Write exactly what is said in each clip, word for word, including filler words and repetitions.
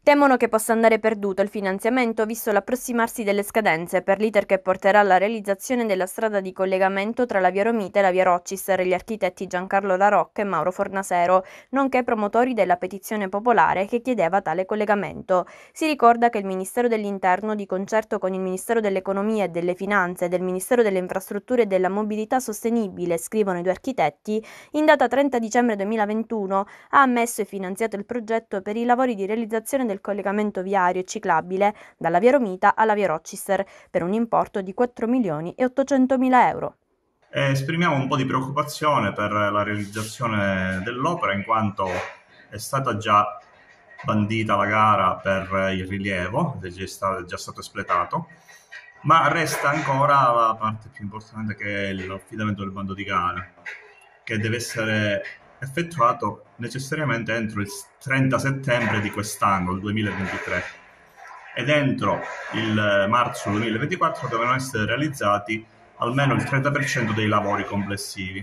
Temono che possa andare perduto il finanziamento visto l'approssimarsi delle scadenze per l'iter che porterà alla realizzazione della strada di collegamento tra la via Romita e la via Rochester. Gli architetti Giancarlo Larocca e Mauro Fornasero, nonché promotori della petizione popolare che chiedeva tale collegamento. Si ricorda che il Ministero dell'Interno, di concerto con il Ministero dell'Economia e delle Finanze e del Ministero delle Infrastrutture e della Mobilità Sostenibile, scrivono i due architetti, in data trenta dicembre duemilaventuno ha ammesso e finanziato il progetto per i lavori di realizzazione del collegamento viario e ciclabile dalla via Romita alla via Rochester per un importo di quattro milioni e ottocentomila euro. E esprimiamo un po' di preoccupazione per la realizzazione dell'opera in quanto è stata già bandita la gara per il rilievo, è già stato, è già stato espletato, ma resta ancora la parte più importante che è l'affidamento del bando di gara, che deve essere effettuato necessariamente entro il trenta settembre di quest'anno, il duemilaventitré, ed entro il marzo duemilaventiquattro devono essere realizzati almeno il trenta per cento dei lavori complessivi.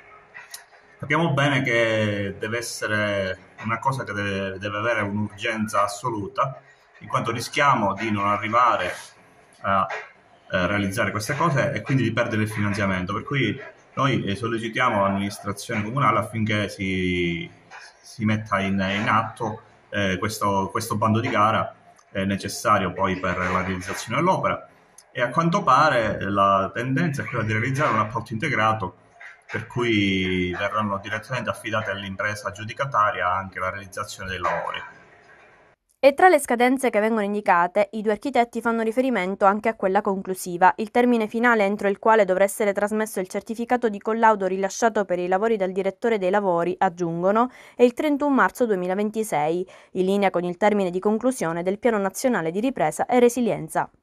Capiamo bene che deve essere una cosa che deve, deve avere un'urgenza assoluta, in quanto rischiamo di non arrivare a eh, realizzare queste cose e quindi di perdere il finanziamento. Per cui noi sollecitiamo l'amministrazione comunale affinché si, si metta in, in atto eh, questo, questo bando di gara eh, necessario poi per la realizzazione dell'opera. E a quanto pare la tendenza è quella di realizzare un appalto integrato, per cui verranno direttamente affidate all'impresa aggiudicataria anche la realizzazione dei lavori. E tra le scadenze che vengono indicate, i due architetti fanno riferimento anche a quella conclusiva, il termine finale entro il quale dovrà essere trasmesso il certificato di collaudo rilasciato per i lavori dal direttore dei lavori, aggiungono, è il trentuno marzo duemilaventisei, in linea con il termine di conclusione del Piano Nazionale di Ripresa e Resilienza.